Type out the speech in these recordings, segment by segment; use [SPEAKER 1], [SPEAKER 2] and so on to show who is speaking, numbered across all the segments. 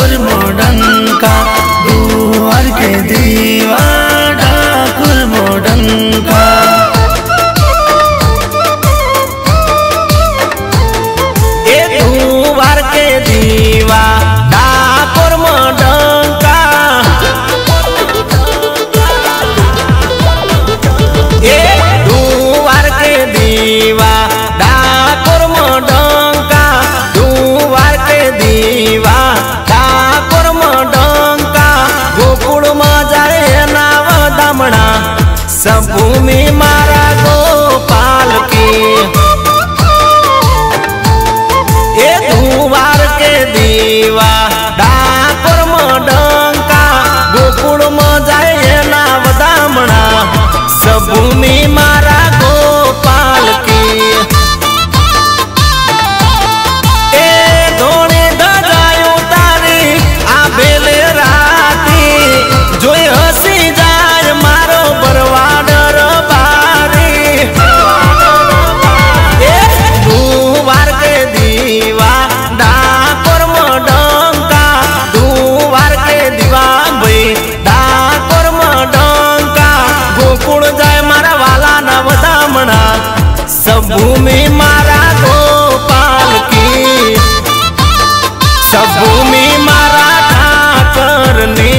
[SPEAKER 1] ठाकुर मोडंका दुआर के दीवा ठाकुर मोडंका। ए दुआर के दीवा ठाकुर मोडंका ए दुआर के दीवा ठाकुर मोडंका दुआर के दीवा ठाकुर मोडंका गोकुल में जाए नाव दामणा सब भूमि मारा गोपाल की। ए दुआर के दीवा ठाकुर मोडंका गोकुल में जाए नाव दामणा सब भूमि मारा गोपाल की। सब भूमि मारा गोपाल की सब भूमि मारा ठाकर ने।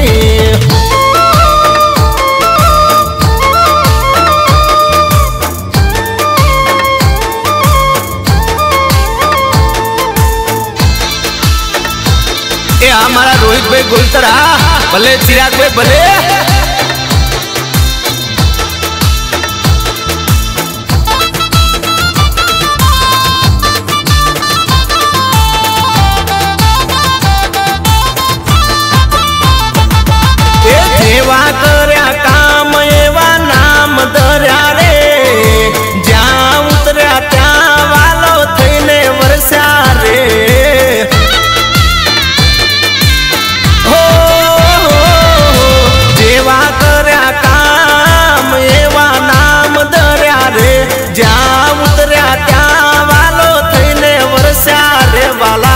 [SPEAKER 1] ए हमारा रोहित भाई गुलतरा भले चिराग भाई भले एवा कर्या काम एवा नाम धर्या रे ज्या उतर्या त्या वालो थईने वरस्या रे। हो जेवा कर्या काम एवा नाम धर्या रे ज्या उतर्या त्या वालो थईने वरस्या रे वाला।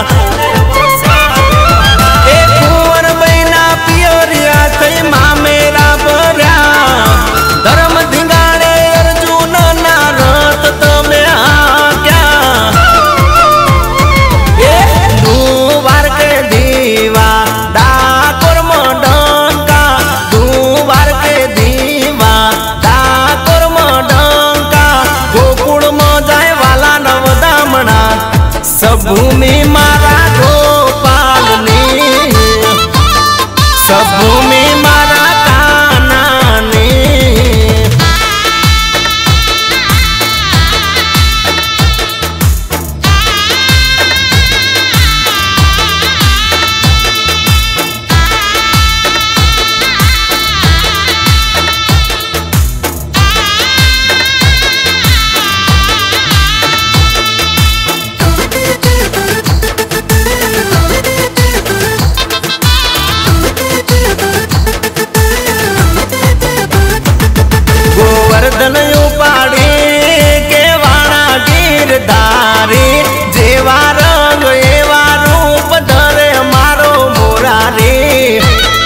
[SPEAKER 1] सब भूमि मारा गोपाल ने सब भूमि मारा कान्हा ने। गोवर्धन उपाड़ी के वाणा गिरधारी जेवा रंग एवा रूप धरे मारो मोरारी।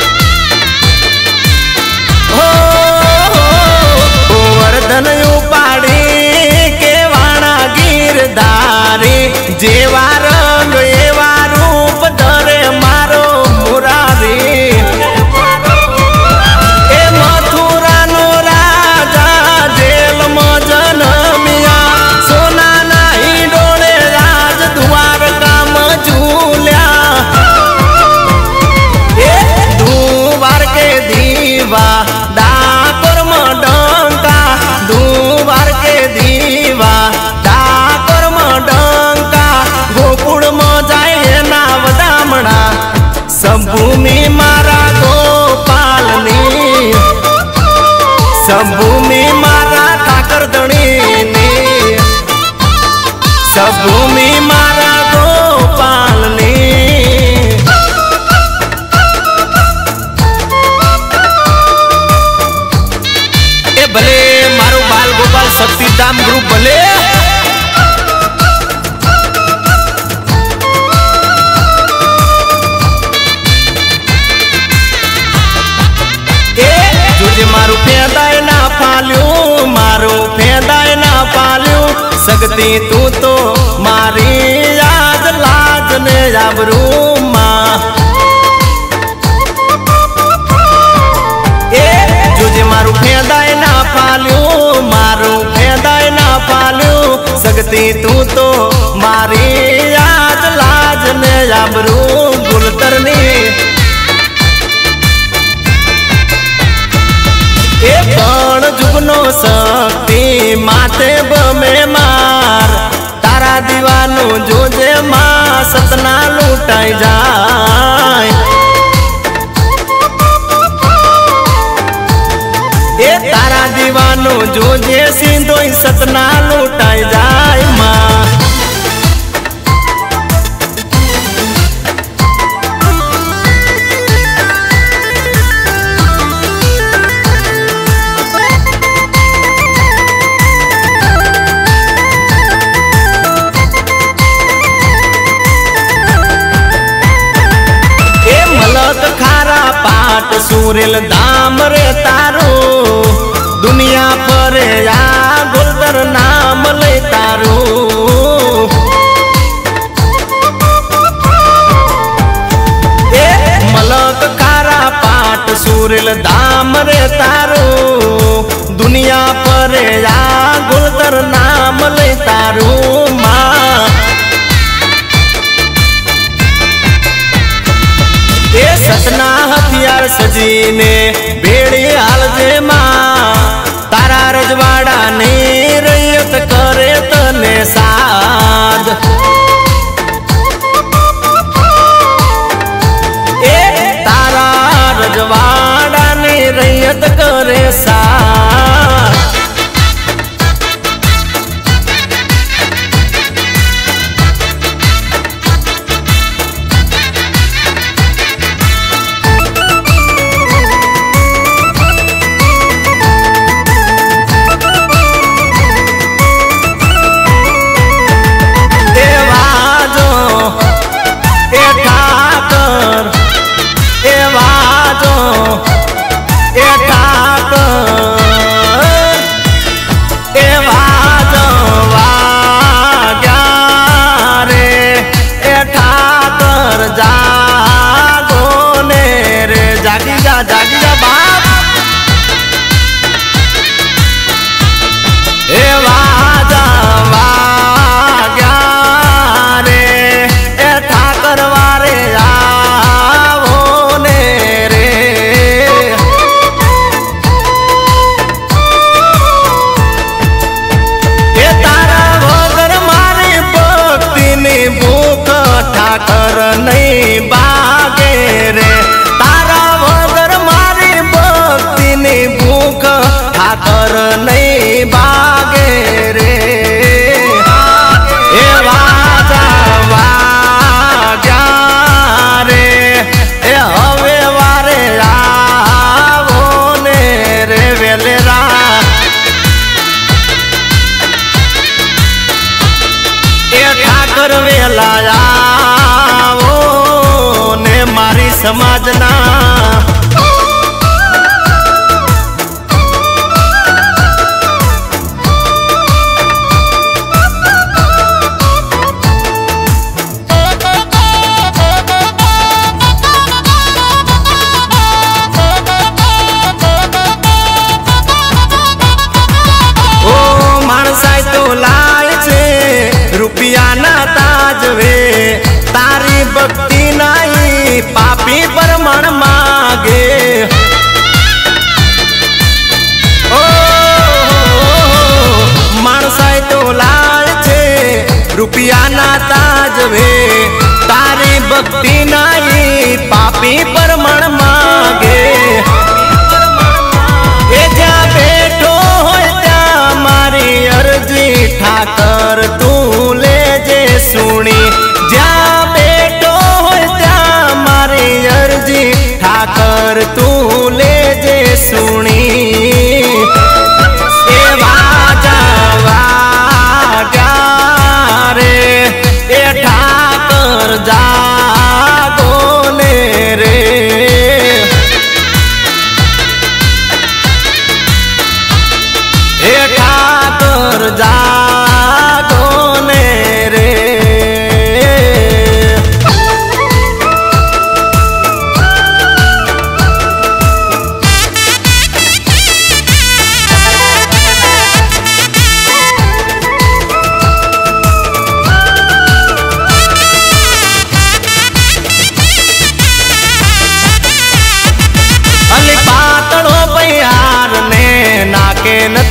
[SPEAKER 1] हो गोवर्धन उपाड़ी के वाणा गिरधारी जेवा रंग एवा रूप धरे मारो मोरारी। ठाकुर मोडंका दुआर के दीवा ठाकुर मोडंका गोकुल में जाए नाव दामणा सब भूमि मारा गोपाल ने सब भूमि मारा ठाकर धणी ने सब भूमि मारा गोपाल ने। भले मारो बाल गोपाल शक्तिधाम ग्रुप भले सगती तू तो मारी याद लाज ने आबरू मां। ए जोजे मारू फेदाय ना फाल्यू, मारू फेदाय ना फाल्यू, सगती तू तो मारी याद लाज ने आबरू गुलतरनी। ए पण जुगनो शक्ति माथे बमे मार, तारा दीवानो जोजे मां सतना लूटाई जाय। ए तारा दीवानो जोजे सिंधोई सतना लूटाई जाय मां। खारा पाट सूरेल दाम रे तारो, दुनिया पर या गुलदर नाम ले तारो। ए मलक खारा पाट सूरेल दाम रे तारो, दुनिया पर या गुलदर नाम ले तारो मां। ए सतना हथियार सजीने बेड़ी हाल जे मां, तारा रजवाड़ा ने रैयत करे तने साध। ए तारा रजवाड़ा ने रैयत करे साध। जागी जा बाप। ए वाजा वाग्या रे, ए ठाकर वारे आवो ने रे। ए तारा वगर मारी भक्ति नी भूख ठाकर नहीं बागे रे। भूख ठाकर नहीं बागे रे। ए वाजा वाग्या रे, ए हवे वारे आवो ने रे वेलेरा। ए ठाकर वेला आवो ने मारी समाजना। रुपया ना ताजवे तारी भक्ति नहीं पापी परमण मागे। ओ मानसाय तो लाल छे रुपया ना ताजवे तारी भक्ति नहीं पापी परमण मागे। ए जा बैठो हो त्या मारी अर्जी ठाकर तू सुनी, जा बेटो हो जा मारी अर्जी ठाकर तू ले जे सुनी। ए वाजा वाग्या रे, ए ठाकर जागो ने रे।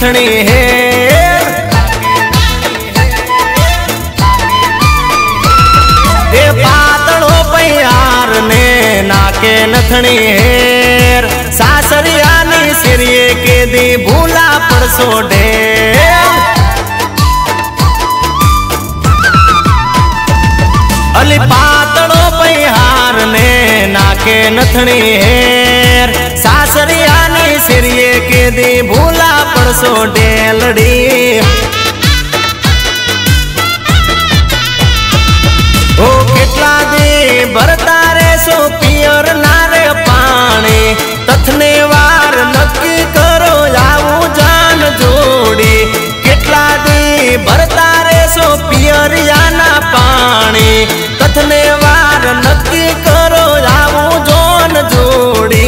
[SPEAKER 1] नथनी हेर ए पातळो पयार ने नाके नथनी हेर सासरियानी सिरिये के दी भूला पड़सो ढेर अली पातळो पयार ने नाके नथनी हेर सासरियानी सिरिये के दी भूला पड़सो डेलड़ी ओ केटला दे भरता रे सो पियर नारे पानी तथने वार नक्की करो आवू जान जोड़ी केटला दे भरता रे सो पियर याना पानी तथने वार नक्की करो आवू जान जोड़ी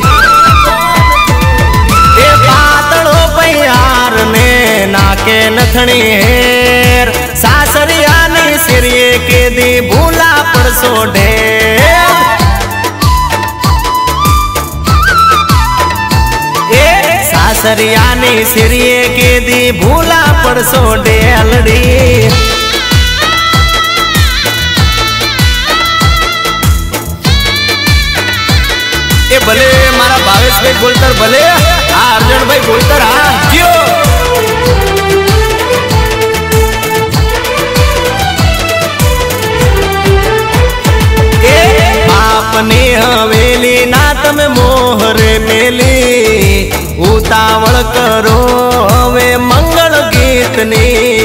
[SPEAKER 1] ए पातळो पयार ने नाके नथनी हेर सासरियानी सिरिये के दी भूला पड़सो ढेर ए सासरियानी सिरिये के दी भूला पड़सो डेलड़ी ए भले मारा भावेश भाई बोलतर भले अर्जुन भाई बोलतर हाँ जियो अपनी हवेली ना तमे मोहरे मेली उतावल करो हवे मंगल गीतनी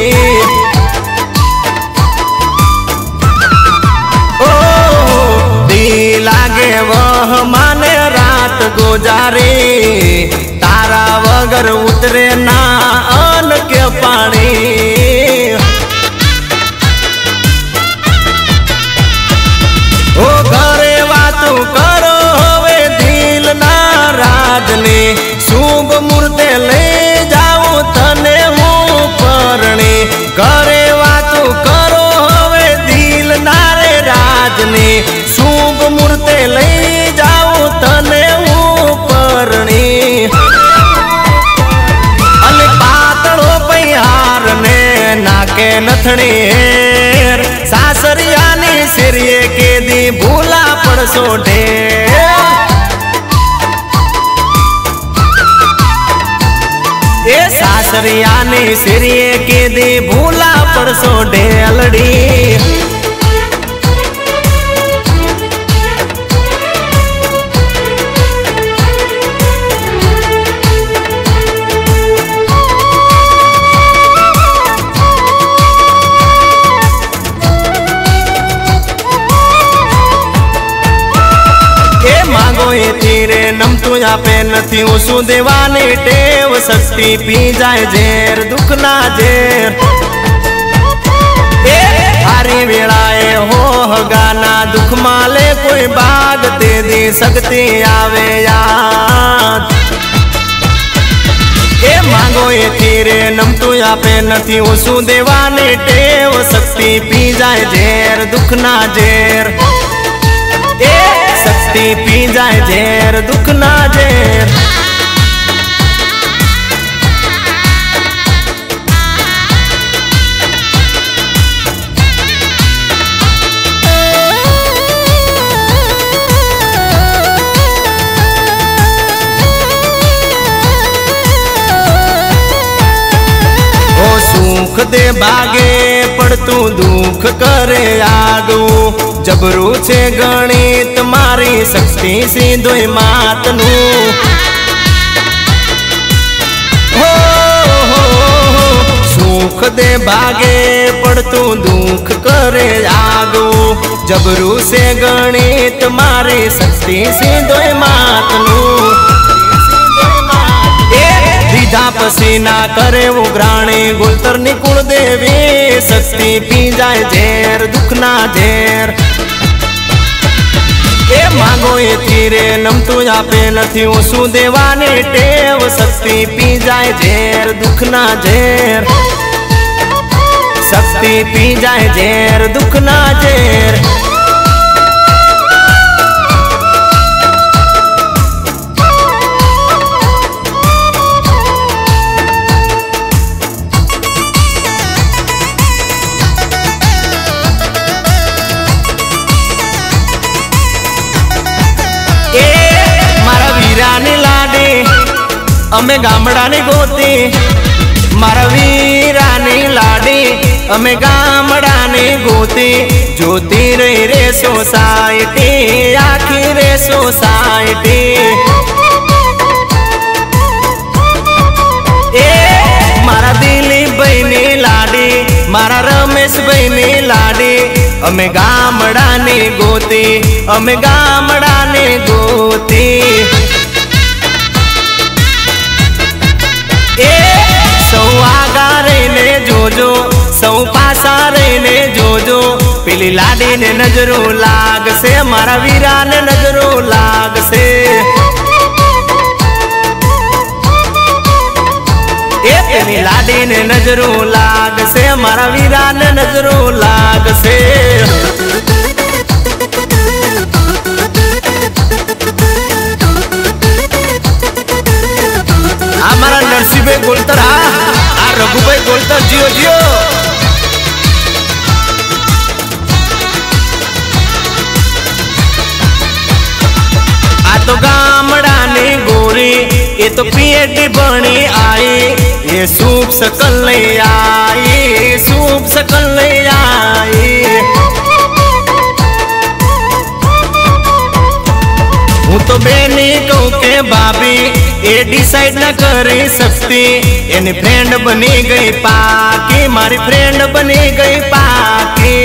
[SPEAKER 1] ओ दी लागे वह माने रात गुजारे तारा वगर उतरे ना अन के पानी ओ घरे वातु करो हवे दिल नाराज ने शुभ मूर्ते ले जाओ तने हूँ परणे घरे वातु करो हवे दिल नारे राज ने शुभ मूर्ते ले जाओ तने हूँ परणे अले पातळो पयार ने नाके नथनी हेर सासरियानी सिरिये के दी भूला पड़सो ढेर ए सासरियानी सिरिये के दी भूला पड़सो ढेलड़ी तीरे नम तुझा पे नथी उसु देवानी टेव शक्ति पी जाए झेर दुख ना झेर हारी वेलाए हो गाना दुख माले कोई बाग दे दी शक्ति आवे याद ए मांगो ये तीरे नम तुझा पे नथी उसु देवानी टेव शक्ति पी जाए झेर दुख ना झेर शक्ति पी जाए झेर दुख ना झेर ओ सुख दे भागे पड़तू दुख करे आगू जबरू छे गणित मारी शक्ति सीधो मात नू हो सुख दे भागे पड़तू दुख करे आगू जबरू से गणित मारी शक्ति सीधो मात नू दीधा पसीना करे उग्राणी गुलतर निकुल देवी शक्ति पी जाए झेर दुख ना झेर ए मांगो ये तीरे नम तुझा पे नथी उसु देवानी टेव शक्ति पी जाए झेर दुख ना झेर शक्ति पी जाए झेर दुख ना झेर अमे गामडानी गोती मारा वीरानी लाडी अमे गामडानी गोती जोती रही रे सोसायटी आखी रे सोसायटी ए मारा दिलीप बहनी लाडी मारा रमेश बहनी लाडी अमे गामडानी गोती अमे गामडानी गोती ए सौ आगा रहीने जोजो सौ पासा रहीने जोजो पेली लाडी ने नजरो लागसे मारा वीरा ने नजरो लागसे ए पेली लाडी ने नजरो लागसे मारा वीरा ने नजरो लागसे हमारा नरसिंह गोलतर आ रघुभाई गोलतर जियो जियो आ तो गामडानी गोरी ये तो पीएचडी बनी आई ये सूप सकल नहीं आई सूप सकल नहीं आई हूँ तो बेनी कहूँ के भाभी ये डिसाइड न कर सकती एनी फ्रेंड बनी गई पाकी मारी फ्रेंड बनी गई पाकी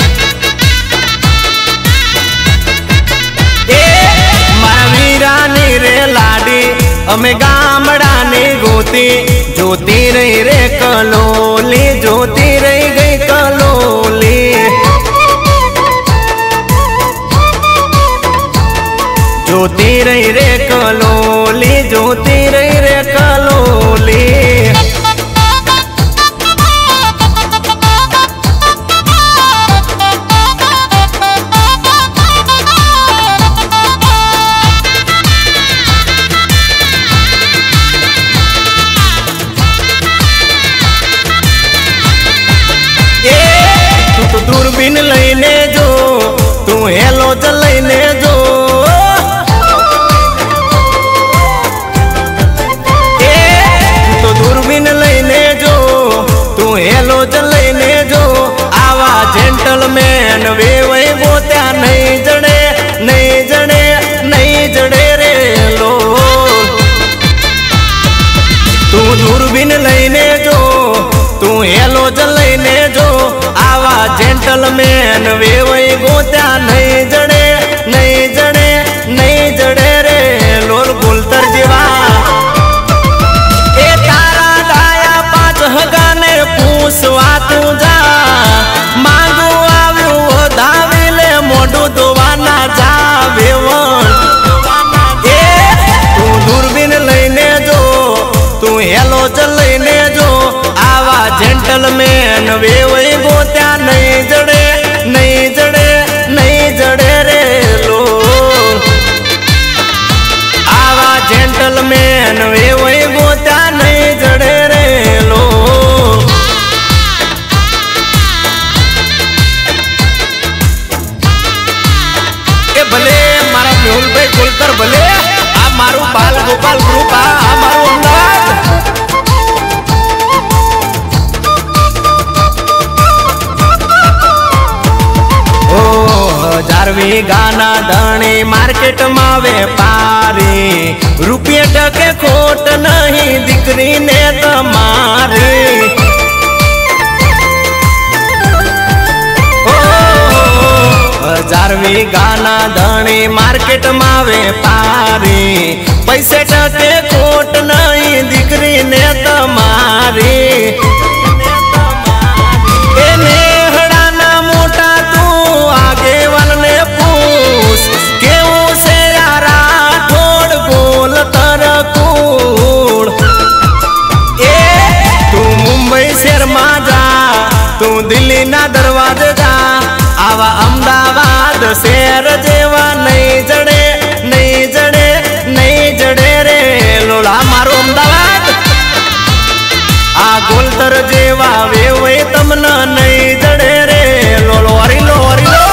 [SPEAKER 1] ए मारा वीरा नी रे लाडी अमे गामडानी गोती जोती रही रे कलोली जोती रही गई कलोली जोती रही रे कलोली जोती रही रे कलोली तू तो दूरबीन लईने जो तू हेलो जल लईने जो दूरबीन लईने जो तू हेलो जल लईने जो आवा जेंटलमैन वे वही बोत्या नहीं जड़े नहीं जड़े नहीं जड़े रे लो तू दूरबीन लईने जो तू हेलो जल लईने जो आवा जेंटलमैन वे वही बोत्या नहीं जड़े नहीं जड़े नहीं जड़े रे लोल गोलतर जीवा गाने पूछवा तू जा मांगू आव्यू धावी ले मोडू दोवाना जावे ए तू दूरबीन लईने जो तू हेलो जल लईने जो आवा जेंटलमैन वे वही गोत्या नहीं जड़े नहीं जड़े नहीं जड़े रे लो आवा जेंटलमैन वे वही गोत्या नहीं जड़े रे लो भले मारा मेहुल भाई गोलतर भले आ मारू बाल गोपाल ग्रुप आ मारू अमदावाद ओ 1000वी गाना धणी मार्केट में वेपारी रुपये टके खोट नहीं दीकरी ने तुम्हारी 1000वी गाना धणी मार्केट में वेपारी पैसे टके खोट नहीं दीकरी ने तुम्हारी नेहड़ा ना मोटा तू आगे वाले पूछ केवं से यारा थोड़ गोल तर कूड़ ए तू मुंबई शहर में जा तू दिल्ली ना दरवाजे जा आवा अमदावाद शहर जेवा नहीं जड़े नहीं जड़े नहीं जड़े रे लोला मारो अमदावाद आ गोलतर जेवा वे वे तमना नहीं जड़े रे लोलो हरी लो हरी लो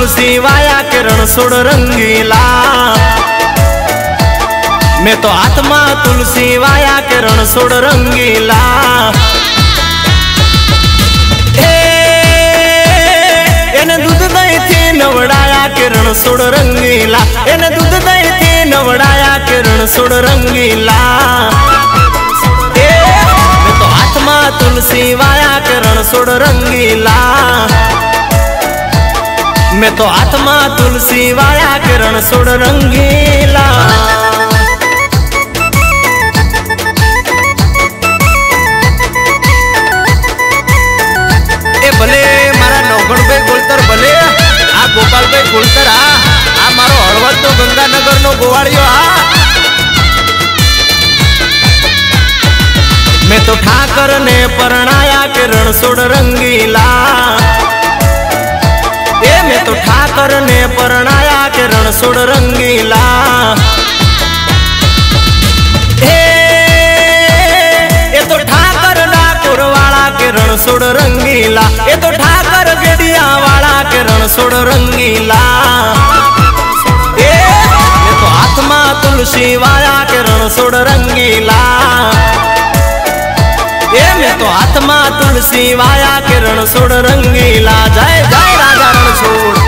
[SPEAKER 1] तुलसी वाया के रणछोड़ रंगीला। मैं तो आत्मा तुलसी वाया के रणछोड़ रंगीला। एने दूध दही थी नवड़ाया के रणछोड़ रंगीला। एने दूध दही थी नवड़ाया के रणछोड़ रंगीला। मैं तो आत्मा तुलसी वाया के रणछोड़ रंगीला। मैं तो आत्मा तुलसी वाया के रणछोड़ रंगीला। भले मारा नौगण भाई गोलतर भले आ गोपाल भाई गोलतर आ मारो हળવદ नो गंगानगर नो गोवाड़ियो मैं तो ठाकर ने परणाया के रणछोड़ रंगीला। मैं तो ठाकर ने परणाया के रणछोड़ रंगीला। तो ठाकर डाकोर वाला के रणछोड़ रंगीला। ये तो ठाकर गेडिया वाला के रणछोड़ रंगीला। ये तो आत्मा तुलसी वाया के रणछोड़ रंगीला। ये मैं तो आत्मा तुलसी वाया के रणछोड़ रंगीला। जय जय राजा रणछोड़।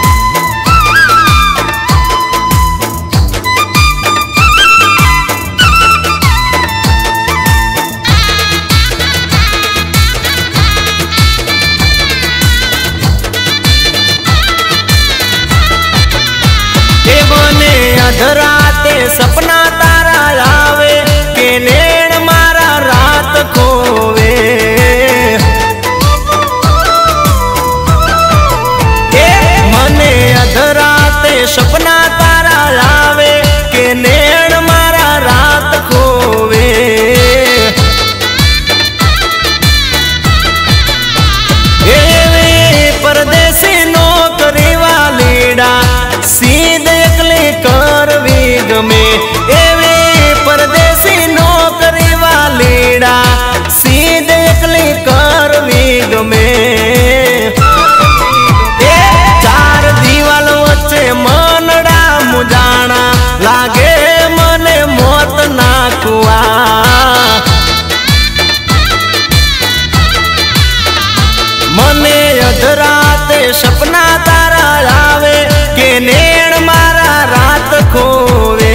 [SPEAKER 1] राते सपना तारा आवे के नेण मारा रात खोवे। मने अधराते सपना तारा आवे के नेण मारा रात खोवे। परदेसी नौकरी वालीड़ा सीध एकली करवी गमे। एवी परदेसी नौकरी वालीड़ा सीध एकली करवी गमे। चार दीवाल वच्चे मनड़ा मुजाणा लागे मने मौत ना कुआ। मने अधराते सपना तारा आवे के नेण मारा रात खोवे।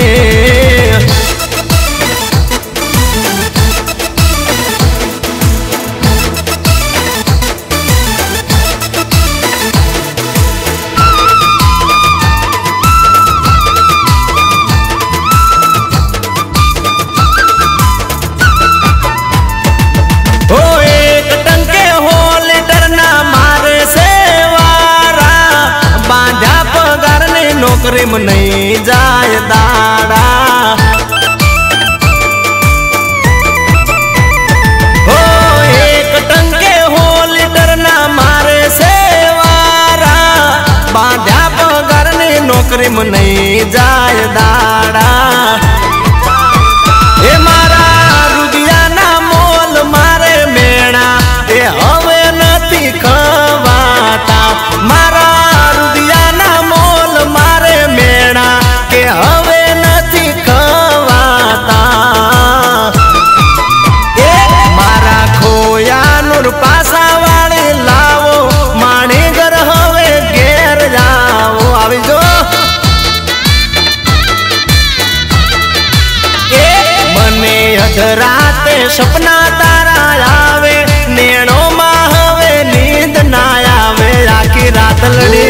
[SPEAKER 1] नौकरी में नहीं जाए दाड़ा। हो एक टंके हो लीटर ना मारे सेवारा। बांधा पगार ने नौकरी में नहीं जाए दाड़ा। ए मारा रुदिया ना मोल मारे मेणा ए हवे नती खवाता। मारा रुदिया ना मोल मारे मेणा के हवे नती खवाता। मारा खोया नूर पासा वाले लावो माणी घर हवे घेर जाओ। आवी जो मने अधराते सपना तारा आवे नेणो मां हवे नींद ना आवे। आखी रात लड़ी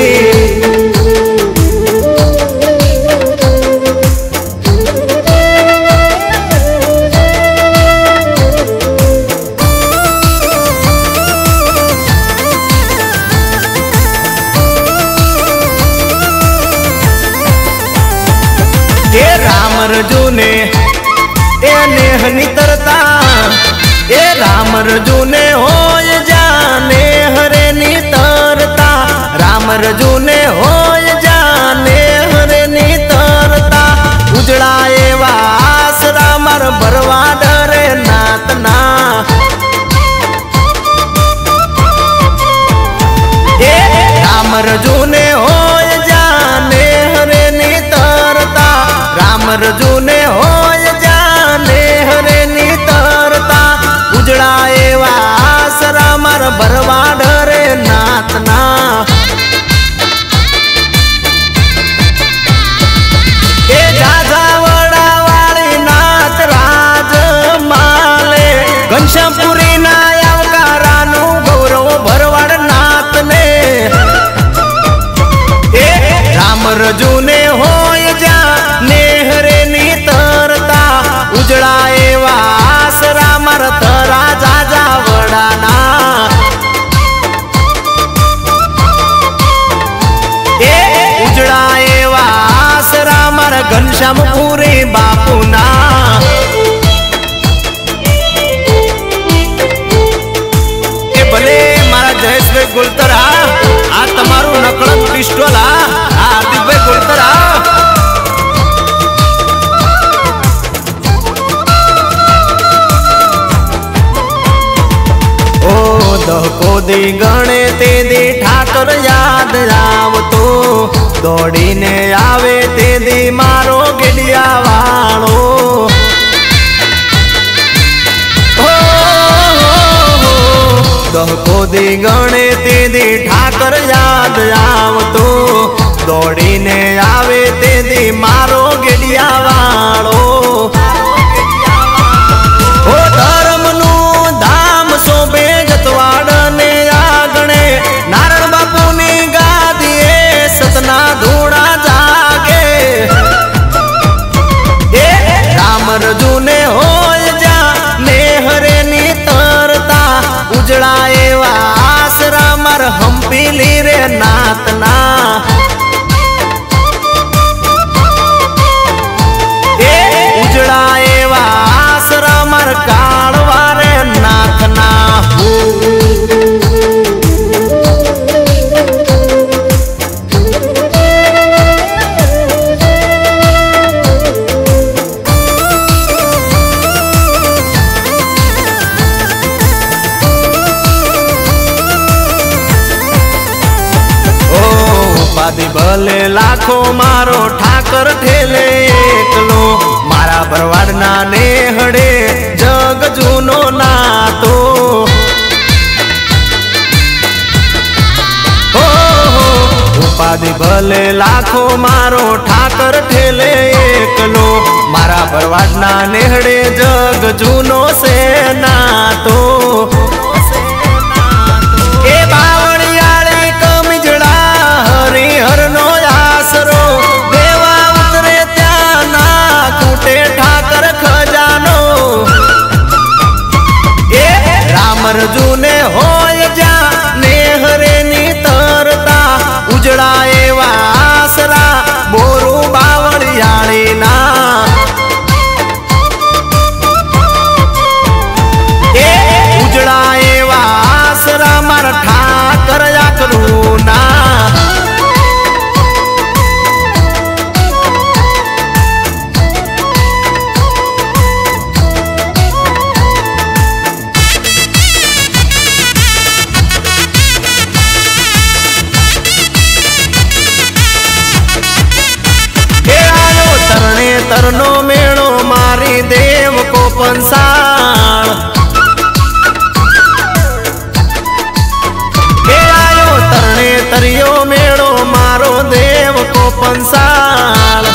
[SPEAKER 1] राम रजूने ए नेहनी तरता। ए राम रजूने होय जाने हरे नी तरता। राम रजूने होय जाने हरे नी तरता। उजड़ा एवा आसरा मर भरवा डरे नातना। राम रजूने होय जाने हरे नितरता, राम रजूने होय जाने हरे नितरता, उजड़ा एवा आसरा मार भरवा डरे नाथना। ए जाजावड़ा वाली नाथ राज माले, घनश्यामपुरी ना आवकारानु गौरव भरवाड़ नाथ ने। ए राम रजूने होय जाने हरे नितरता, उजड़ा एवा आसरा मार थरा जाजावड़ाना। उजड़ा एवा आसरा मार घनश्यामपुरी बापूना। ए भले मारा जयेशभाई गुलतरा आ तमारू नकळंक पिस्टोल आ हार्दिकभाई गुलतरा। दहको दी गणे ते दी ठाकर याद आवतो, दौड़ीने आवे ते दी मारो गेडिया वाळो। दहको दी गणे ते दी ठाकर याद आवतो, दौड़ीने आवे ते दी मारो गेडिया वाळो। ओ धर्मनु धाम सोबे जतवाड़ने आगणे, नारायण बापूनी गादीए सतना धूड़ा जागे। ए राम रजूने होय जाने हरे नितरता, उजड़ा एवा आसरा मार हम्पीली रे नातना। ए उजड़ा एवा आसरा मार कालवा रे नाथना। उपाधि भले लाखो मारो ठाकर ठेले एकलो, मारा भरवाड़ना नेहड़े जग जूनो नातो। उपाधि भले लाखो मारो ठाकर ठेले एकलो, मारा भरवाड़ना नेहड़े जग जूनो से नातो। ए बावड़ियाळे कमिजड़ा हरिहर नो आसरो, देवा उतरे त्याना कूटे ठाकर खजानो। ए राम रजूने होय जाने हरे नितरता, उजड़ा एवा आसरा बोरू बावड़ियाळी ना। ए उजड़ा एवा आसरा मार ठाकर याकरू ना। तरनो मेणो मारी देव को पंसाण, आयो तरने तरियो मेणो मारो देव को पंसाण।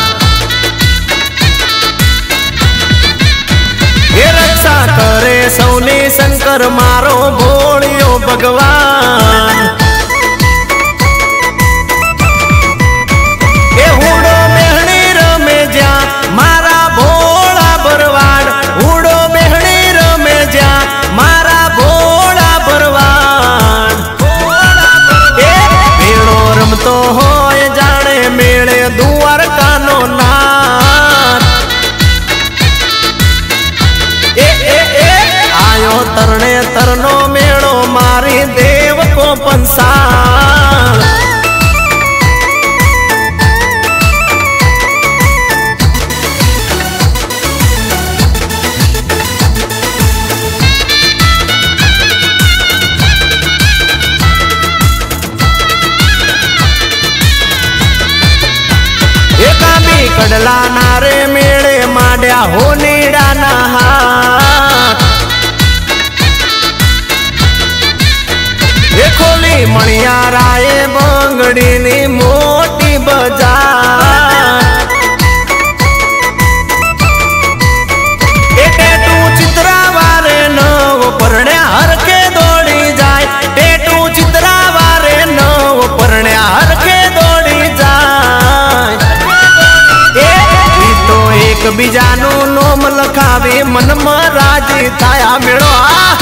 [SPEAKER 1] ये रक्षा करे सौनी शंकर मारो भोलियो भगवान। मारा भोला भरवाड़ उड़ो बेहड़ी रमे जा, मारा भोला भरवाड़। ए बेड़ो रमतो होय जाने मेले दुआर कानो नाथ। ए ए ए आयो तरने तर भला नारे मेड़े माड्या हो नीड़ा ना हाथ ए खोली मणियाराए बंगड़ी नी मोटी बजार टेटू चित्रावारे नव परण्या हर के दौड़ी जाए टेटू चित्रावारे नव परण्या हर के दौड़ी जाए तो एक बीजानो नोम लखावे मन में राजी थाया मेड़ो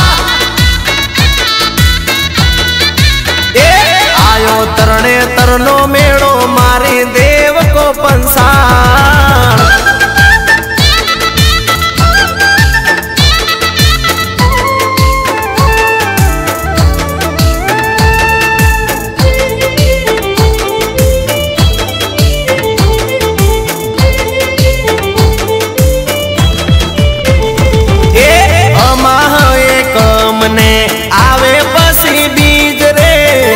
[SPEAKER 1] आयो तरणे तरनो मेड़ो मारी देव को पंसार आवे पसी बीज रे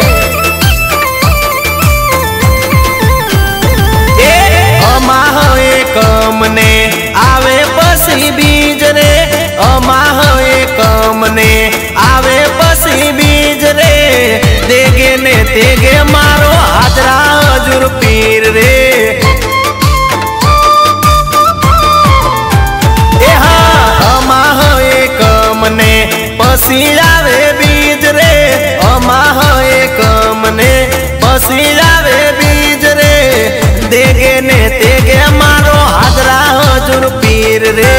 [SPEAKER 1] अमाह कमने आवे पसी बीज रे अमाह कमने आवे पसी बीज रे देगे ने तेगे मारो हाजरा हजूर पीर रे अमाह कमने पसी आवे बीज रे अमाह कमने पसी आवे बीज रे देगे ने तेगे मारो हाजरा हजूर पीर रे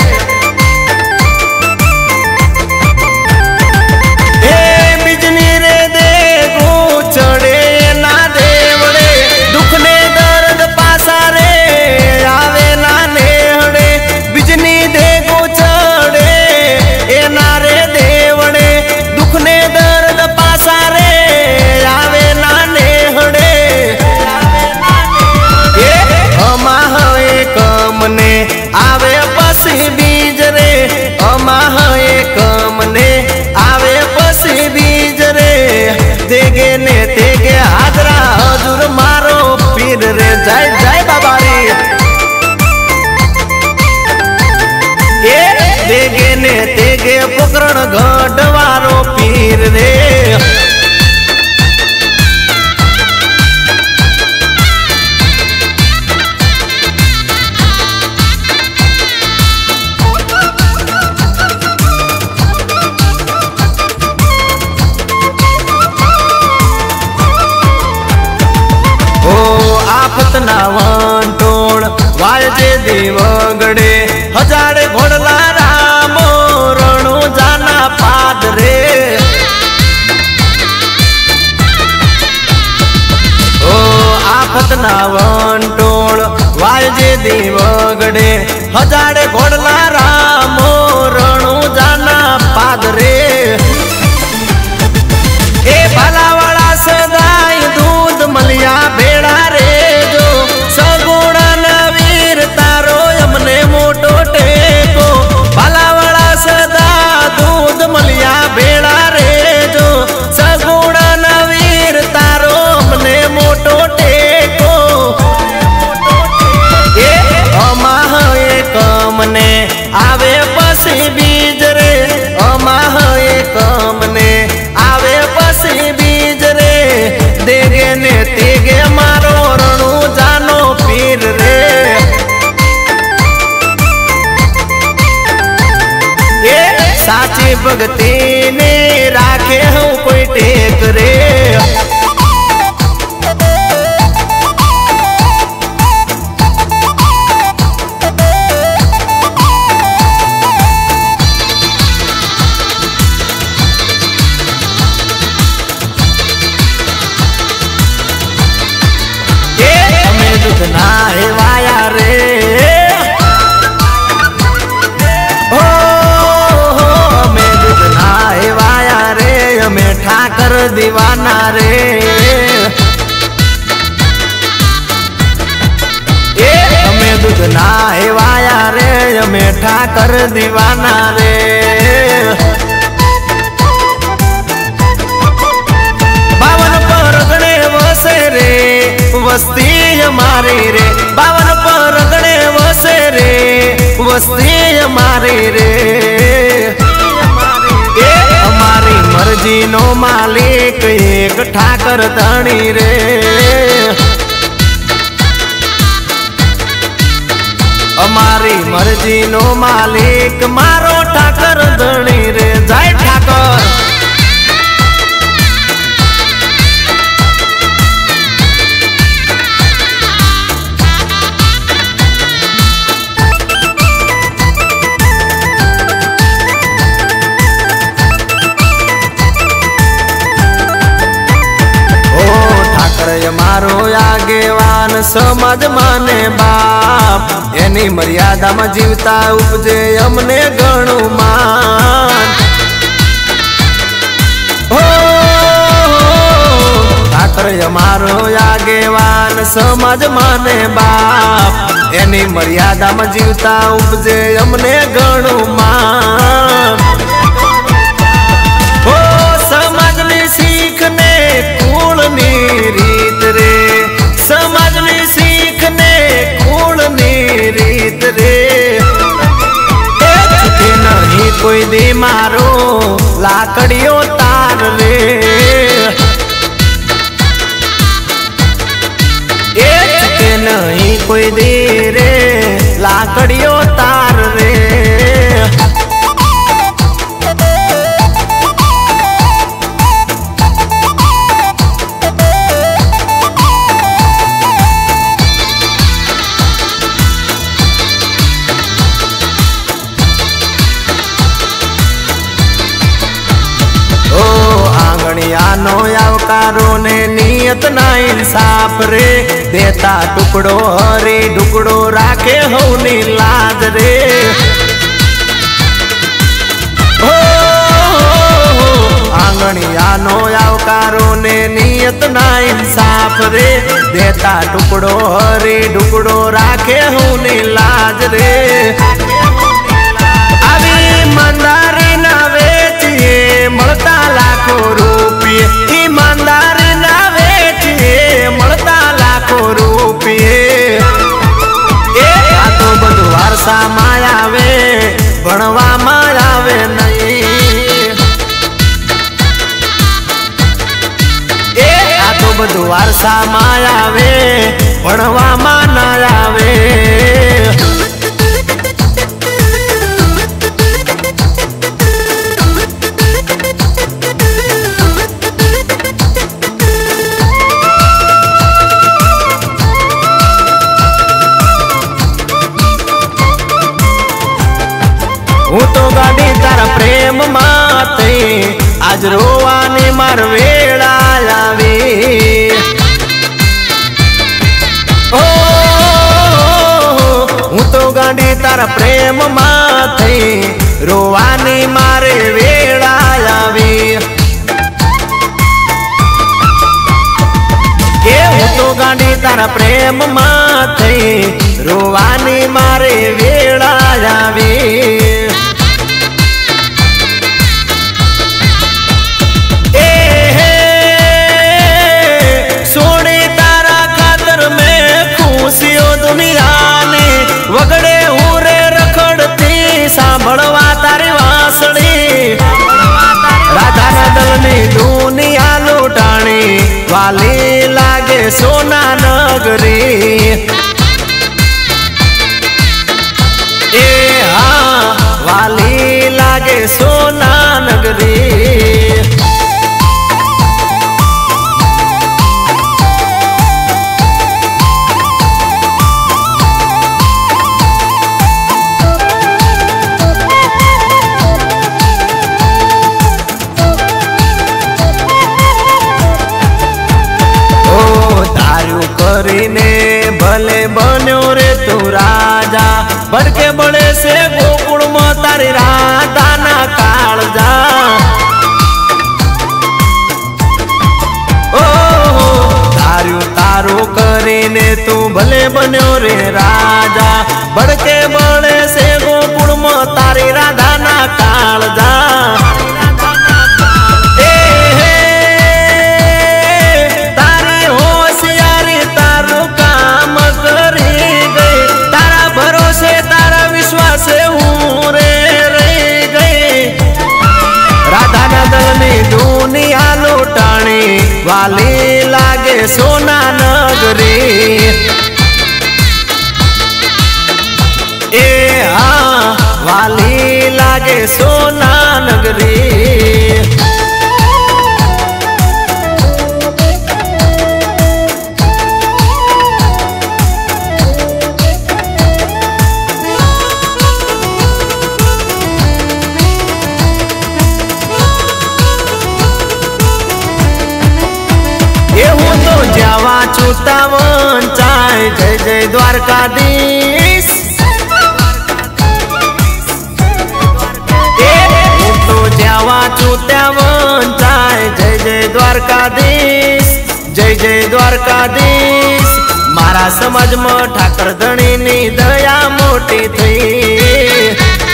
[SPEAKER 1] बिजनी रे देगू चढ़े ना देवड़े दुख ने दर्द पासा रे आवे ना नेहड़े बिजनी देगू चढ़े ए नारे देवड़े दुख ने दर्द पासा रे आवे ना नेहड़े अमाह कमने आवे पसी बीज रे अमाह कमने आवे पसी बीज रे देगे ने तेगे हाजरा हजूर मारो पीर रे जय जय बाबा रे देगे ने तेगे पकड़ गढ़वारो पीर रे आफत ना वंटोड़ वायजे देवगड़े हजारे घोड़ला रामो रणु जाना पाद रे ओ आफत ना वंटोड़ वायजे देवगड़े हजारे घोड़ला रामो रणु जाना पाद रे ए भलावाड़ा सदाई दूध मलिया बेड़ा रे जो सगुण नवीर तारो हमने मोटो टेको भलावाड़ा सदा दूध मलिया बेड़ा रे जो सगुण नवीर तारो हमने मोटो टेको अमाह कमने आवे पसी बीज रे अमाह कमने आवे पसी बीज रे देगे ने तेगे मारो रणु जानो पीर रे साची भगती ने राखे हूँ कोई टेक रे वाया रे हो मैं दुख ना वाया रे मैं ठाकर दीवाना रे मैं दुख ना वाया रे मैं ठाकर दीवाना रे बावन पर गणे वसे रे वस्ती हमारी रे बावन पर गणे मालिक ठाकर धणी रे। अमारी मर्जी नो मालिक मारो ठाकर धणी रे। जय ठाकर। मारो आगेवान समझ माने बाप एनी मर्यादा में जीवता उपजे अमने घणु मान। हो ठाकर मारो आगेवान समझ माने बाप एनी मर्यादा में जीवता उपजे अमने घणु मान। हो समझनी सीखने कुलनी रीत रे। समझनी सीखने कुलनी रीत रे। छुटे नहीं कोई दी मारो लाकड़ियों तार रे। छुटे नहीं कोई दी रे लाकड़ियों तार रे। आनो आवकारो ने नियत ना इंसाफ रे। देता टुकड़ो हरी ढुकड़ो राखे होनी लाज रे। हो आंगणियानो आवकारो ने नियत ना इंसाफ रे। देता टुकड़ो हरी ढुकड़ो राखे होनी लाज रे। अभी ईमानदारी ना वेचिए मळता लाखों रूपिये। ईमानदारी ना वेचिए मळता लाखों रूपिये। आ तो बधु वारसा मायावे भणवा मायावे नहीं। आ तो बधु वारसा मायावे भणवा मा ना आवे। हूँ तो गाड़ी तारा प्रेम माते आज रोवानी मार वेड़ा आवी। ओ हूँ तो गाड़ी तारा प्रेम माते रोवानी मारे वेड़ा आवी। हूँ तो गाड़ी तारा प्रेम माते रोवानी मारे वेड़ा आवी। वगड़े हुरे रखड़ती सांभळवा तारी वासड़ी। राधा नदलनी दुनिया लूटाणी वाली लागे सोना नगरी। ए हाँ वाली लागे सोना नगरी। ने भले बन्यो रे तू राजा। बड़के बड़े से गोकुल में तारी राधा ना कालजा। ओ तारू तारू करीने तू भले बन्यो रे राजा। बड़के बड़े से गोकुल में तारी राधा ना कालजा। वाली लागे सोना नगरी। ए हाँ वाली लागे सोना नगरी। जावा चूतावन चाय जय जय द्वारकाधीश। तो जावा चूतावन चाय जय जय द्वारकाधीश। जय जय द्वारकाधीश। मारा समाज में ठाकर धणी नी दया मोटी थई।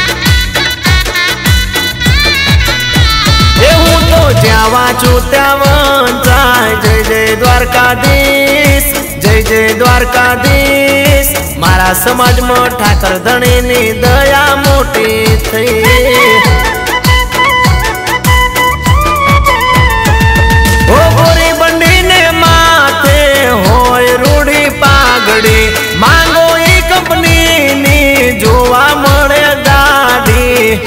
[SPEAKER 1] जावा चूतावन चाय जय जय द्वारकाधीश। जय जय द्वारकाधीश। मारा समाज में ठाकर धणी नी दया मोटी थई। ओ गोरी बंडी ने माथे होय रूढ़ी पागड़ी। मांगो ई कंपनी नी जोवा मळे गाड़ी।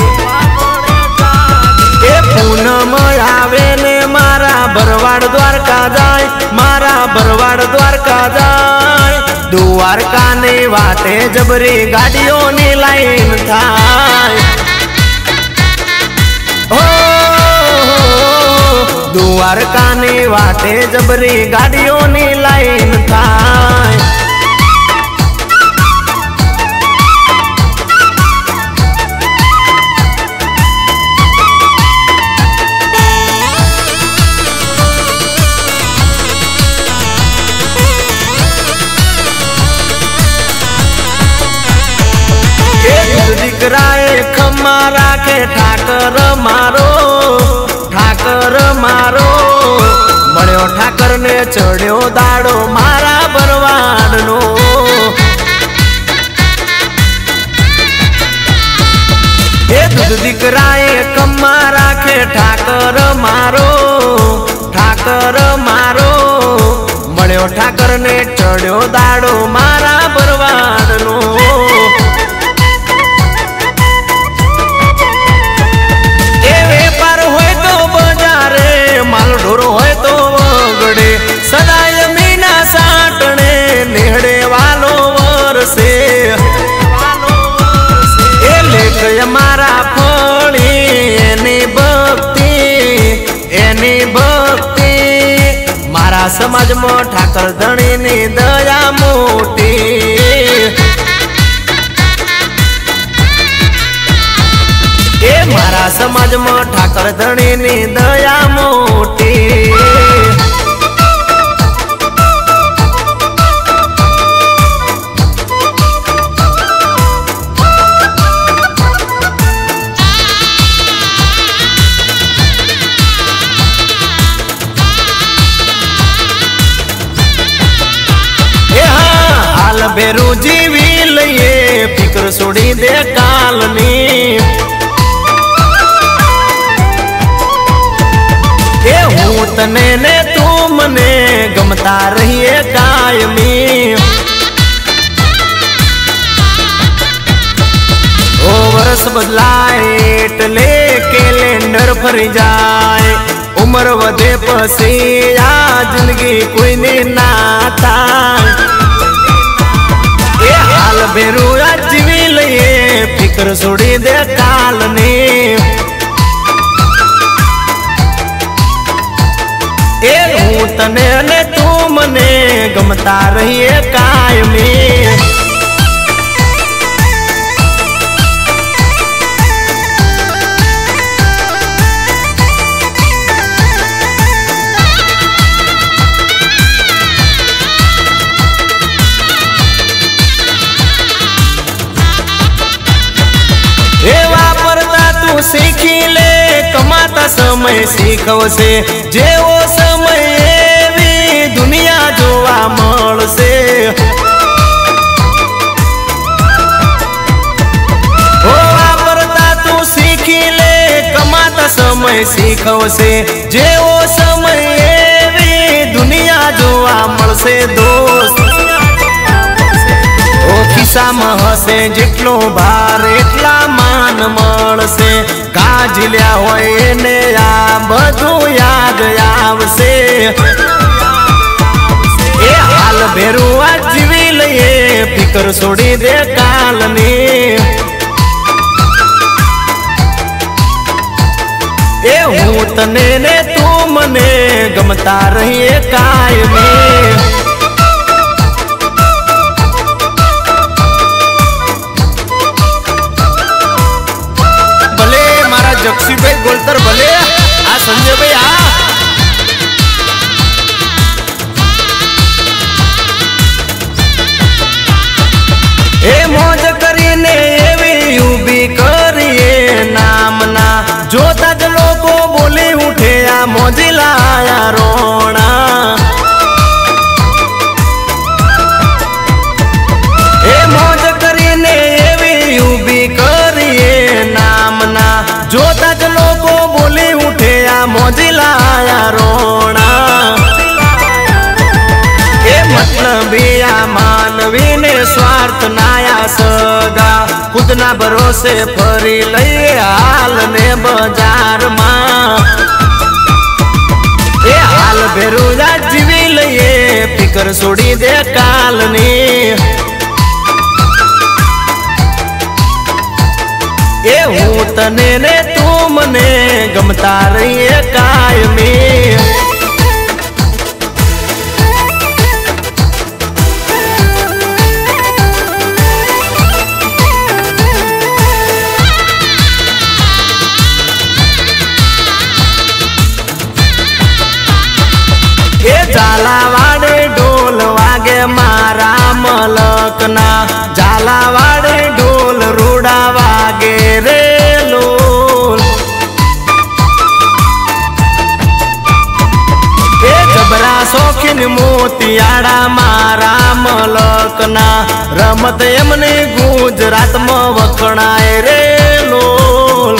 [SPEAKER 1] पूनम आवे ने मारा बरवाड़ द्वारका जाय। मारा बरवाड़ द्वारका जाय। द्वारका ने वाटे जबरी गाड़ियों नी लाइन थाय। ओ द्वारका ने वाटे जबरी गाड़ियों नी लाइन थाय। दिकराए खम्मा राखे ठाकर मारो। ठाकर मारो मळ्यो ठाकर ने चढ़्यो दाड़ो मारा बरवाड़ नो। ए दूध दिकराए खम्मा राखे ठाकर मारो। ठाकर मारो मळ्यो ठाकर ने चढ़्यो दाड़ो मारा बरवाड़ नो। माल ढोरो होय तो वगड़े सदाय मीना साटने नेहड़े वालो वरसे। ए लेख मारा फड़ी एनी भक्ति। एनी भक्ति मारा समाज में ठाकर धणी नी दया मोटी। ए मारा समाज में ठाकर धणी नी दया मोटी। हाल बेरू जीवी लइए फिक्र छोड़ी दे कालनी। हूँ तने ने तू मने गमता रहिए कायमी। ओ वर्ष बदलाए टले कैलेंडर फरी जाए। उम्र वधे पसी आ जिंदगी कोई ने ना थाय। ए हाल बेरू जीवी लइए फिक्र छोड़ी दे कालनी। ए हूँ तने ने तू मने गमता रहिए कायमी। सीखी ले कमाता समय सीखवसे। जेवो समय एवी दुनिया जोवा मळसे। ओ वापरता तू सीखी ले कमाता समय सीखवसे। जेवो समय एवी મળશે દોસ્ત ઓ ખિસ્સામાં હશે જેટલો ભાર એટલા માન મળશે ગાજલ્યા હોય એને આ બધું યાદ આવશે એ હાલ ભેરું આ જીવી લઈએ ફિકર છોડી દે કાલની એ હું તને ને તું મને ગમતા રહીએ કાયમી ભલે મારા જક્ષીભાઈ ગોલતર ભલે આ સંજયભાઈ આ એ મોજ કરીને એવી ઊભી કરીએ નામના જોતા જ લોકો બોલી ઉઠે આ મોજીલા રોણા એ મોજ કરીને એવી ઊભી કરીએ નામના જોતા જ લોકો બોલી ઉઠે આ મોજીલા રોણા એ મતલબી આ માનવીને સ્વાર્થ નાયા સગા ખુદના ભરોસે ફરી લઈએ હાલ ને બજારમાં એ હાલ ભેરું જીવી લઈએ ફિકર છોડી દે કાલની એ હું તને ને તું મને ગમતા રહીએ કાયમી ઝાલાવાડે ઢોલ વાગે મારા મલકના ઝાલાવાડે ઢોલ રૂડા વાગે રે લોલ એ જબરા શોખીન મોતિયાળા મારા મલકના રમત એમને ગુજરાતમાં વખણાય રે લોલ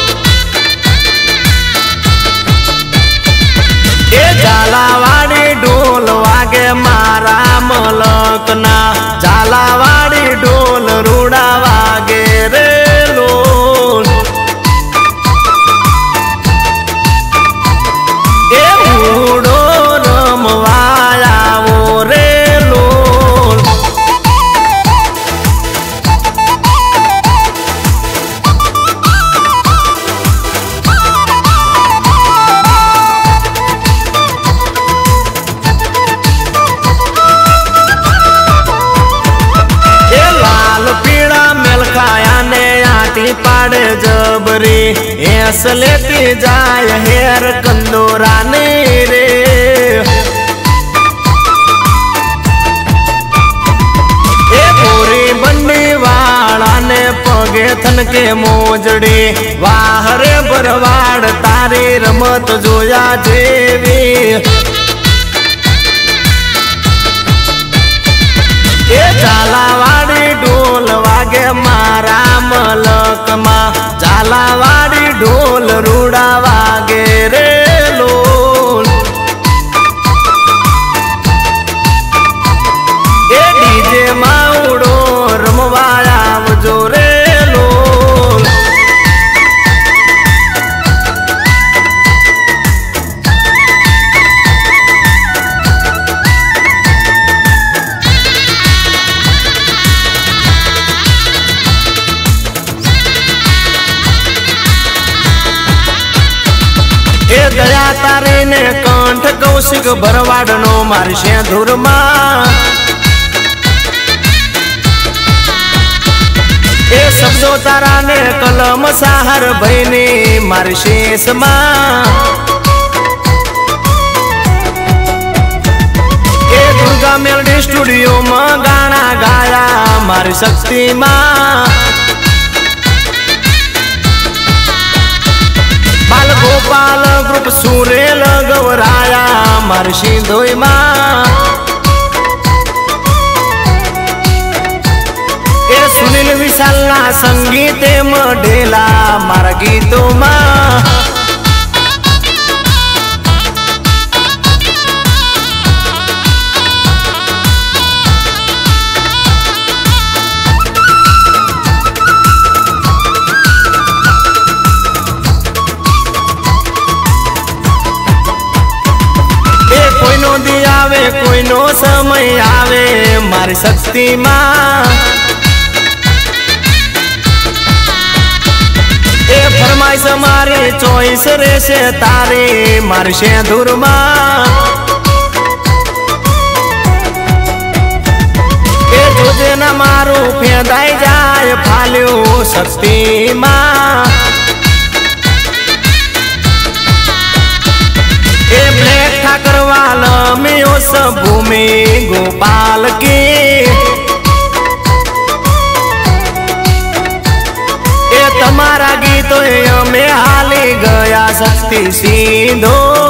[SPEAKER 1] એ ઝાલાવાડી ઢોલ વાગે મારા મલકના ઝાલાવાડી ઢોલ રૂડા વાગે રે લોલ એ ઉડો રમવા આવો રે લોલ પાડે જબરી એસ લેતી જાય હેર કંદોરાની રે એ પૂરી બંડી વાળાને પગે થનકે મોજડી વાહરે ભરવાડ તારી રમત જોયા જેવી એ ઝાલાવાડી ઢોલ વાગે મારા મલકમાં ઝાલાવાડી ઢોલ રૂડા વાગે રે લોલ એ ડીજે માવડો રમવા આવજો રે લોલ ગયા તારીને કંઠ કૌશિક ભરવાડનો મારશે ધૂરમાં એ શબ્દો તારાને કલમ સાહર ભાઈની મારશે સમા એ દુર્ગા મેલડી સ્ટુડિયોમાં ગાણા ગાયા મારી શક્તિમાં ગોપાલ ગ્રુપ સુરેલ ગવરાયા મારી સિંધોઈમાં એ સુનિલ વિશાલના સંગીતે મઢેલા મારા ગીતોમાં दी आवे कोई नो समय आवे मारी शक्ति मां ए फरमाइश मारी चॉइस रे से तारी मारी शेंदूर मां ए तुझे न मारू फेदाई जाए फाल्यो शक्ति मां ए ब्लैक ठाकर वाला में उस भूमि गोपाल की ए तमारा गीत में हाली गया शक्ति सिंधु।